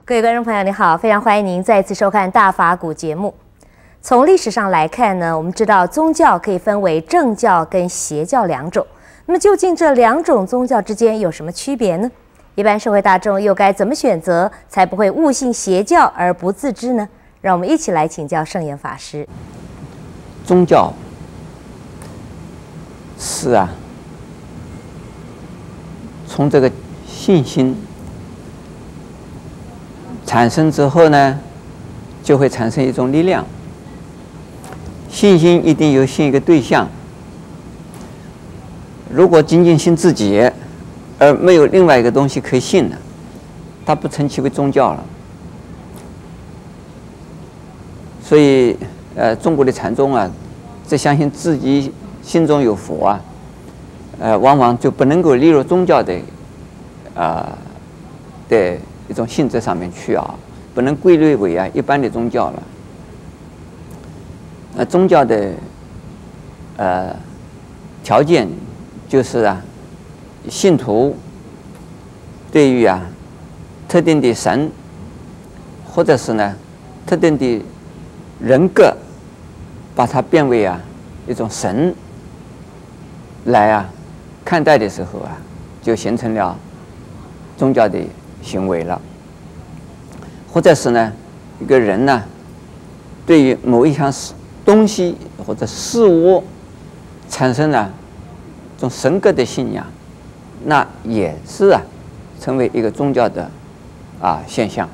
各位观众朋友，你好，非常欢迎您再次收看《大法古》节目。从历史上来看呢，我们知道宗教可以分为正教跟邪教两种。那么究竟这两种宗教之间有什么区别呢？一般社会大众又该怎么选择，才不会误信邪教而不自知呢？让我们一起来请教圣严法师。 宗教是从这个信心产生之后呢，就会产生一种力量。信心一定有信一个对象，如果仅仅信自己，而没有另外一个东西可以信的，它不称其为宗教了。所以，中国的禅宗只相信自己心中有佛往往就不能够列入宗教的一种性质上面去不能归类为一般的宗教了。宗教的条件就是信徒对于特定的神，或者是特定的人格，把它变为一种神来看待的时候就形成了宗教的行为了。或者是一个人对于某一项东西或者事物产生了这种神格的信仰，那也是成为一个宗教的现象。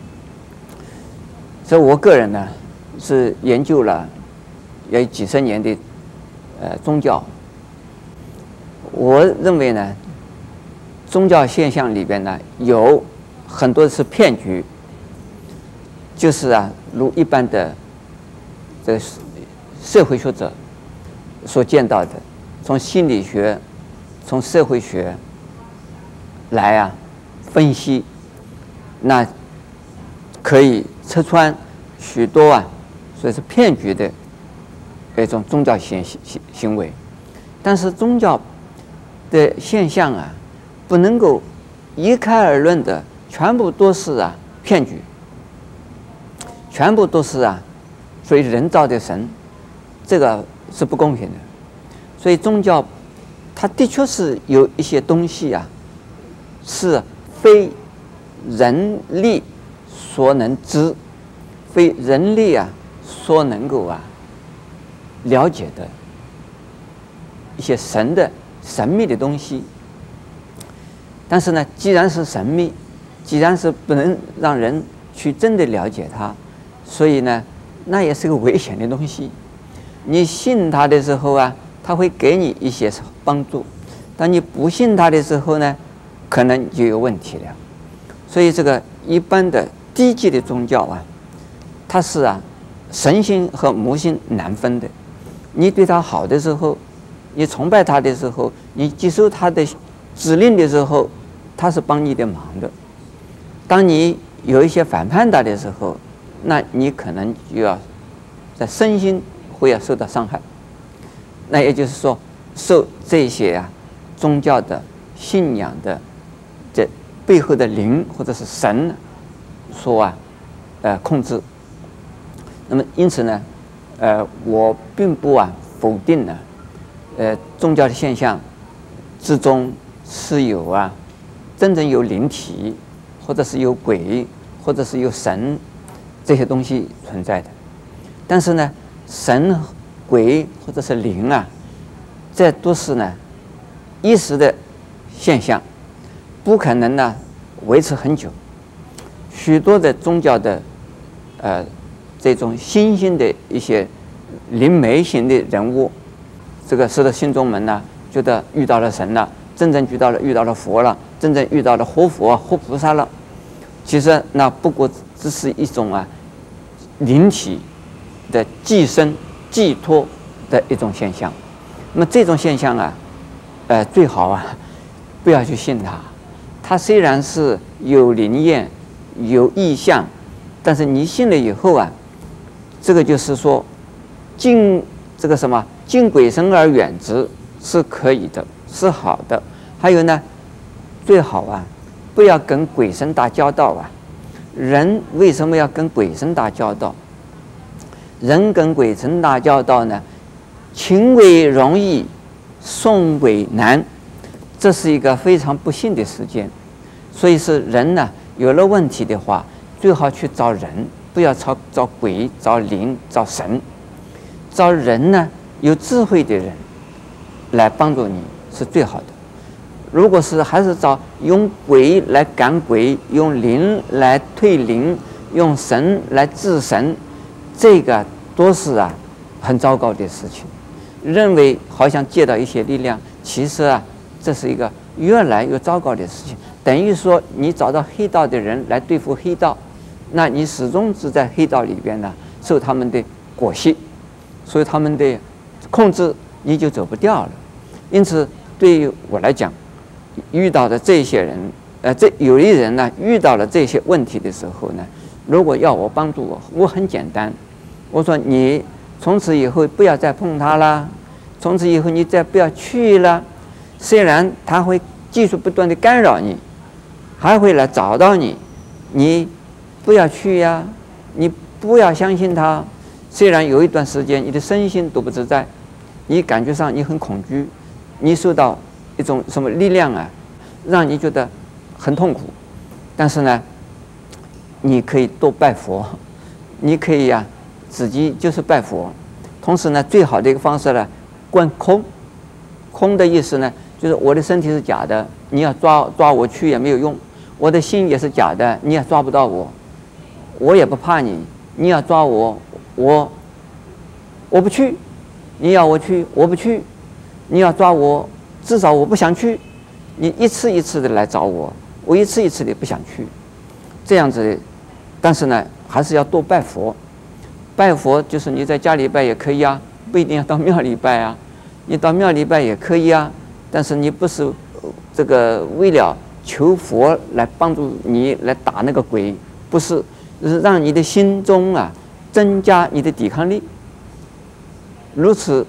所以我个人是研究了也有几十年的宗教。我认为宗教现象里边有很多是骗局，就是如一般的这个社会学者所见到的，从心理学、从社会学来分析，那可以拆穿许多所以是骗局的一种宗教行为。但是宗教的现象不能够一概而论的全部都是骗局，全部都是所以人造的神，这个是不公平的。所以宗教它的确是有一些东西是非人力所能知，非人力所能够了解的一些神秘的东西。但是既然是神秘，既然是不能让人去真的了解它，所以那也是个危险的东西。你信它的时候它会给你一些帮助；当你不信它的时候可能就有问题了。所以这个一般的低级的宗教它是神性和魔性难分的。你对它好的时候，你崇拜它的时候，你接受它的指令的时候，它是帮你的忙的。当你有一些反叛它的时候，那你可能就要在身心会受到伤害。那也就是说，受这些宗教的信仰的这背后的灵或者是神所控制。那么因此我并不否定宗教的现象之中是有真正有灵体，或者是有鬼，或者是有神这些东西存在的。但是神、鬼或者是灵这都是一时的现象，不可能维持很久。许多的宗教的这种新兴的一些灵媒型的人物，这个使得信众们觉得遇到了神了，真正遇到了佛了，真正遇到了活佛活菩萨了。其实那不过只是一种灵体的寄生寄托的一种现象。那么这种现象最好不要去信它。它虽然是有灵验有意象，但是你信了以后这个就是说敬鬼神而远之是可以的，是好的。还有最好不要跟鬼神打交道人为什么要跟鬼神打交道？人跟鬼神打交道呢，请鬼容易，送鬼难，这是一个非常不幸的事件。所以是人呢，有了问题的话，最好去找人，不要找鬼、找灵、找神。找人呢，有智慧的人来帮助你是最好的。如果是还是用鬼来赶鬼，用灵来退灵，用神来治神，这个都是很糟糕的事情。认为好像借到一些力量，其实这是一个越来越糟糕的事情。等于说你找到黑道的人来对付黑道，那你始终是在黑道里边呢，受他们的裹挟，所以他们的控制，你就走不掉了。因此，对于我来讲，遇到的这些人，有的人呢，遇到了这些问题的时候呢，如果要我帮助我很简单，我说你从此以后不要再碰他了，从此以后你再不要去了。虽然他会继续不断的干扰你，还会来找到你，你不要去呀，你不要相信他。虽然有一段时间你的身心都不自在，你感觉上你很恐惧，你受到一种什么力量让你觉得很痛苦，但是呢，你可以多拜佛，你可以自己就是拜佛。同时呢，最好的一个方式呢，观空。空的意思呢，就是我的身体是假的，你要抓我去也没有用；我的心也是假的，你也抓不到我，我也不怕你，你要抓我不去，你要我去我不去，你要抓我，至少我不想去。你一次一次的来找我，我一次一次的不想去，这样子的。但是呢，还是要多拜佛。拜佛就是你在家里拜也可以不一定要到庙里拜你到庙里拜也可以但是你不是这个为了求佛来帮助你来打那个鬼，不是，是让你的心中增加你的抵抗力。如此，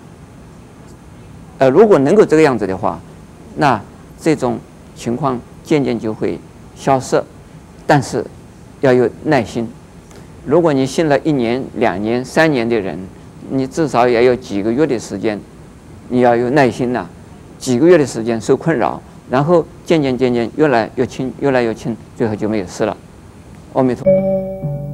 如果能够这个样子的话，那这种情况渐渐就会消失。但是要有耐心。如果你信了1年、2年、3年的人，你至少也有几个月的时间，你要有耐心几个月的时间受困扰，然后渐渐越来越轻，越来越轻，最后就没有事了。阿弥陀佛。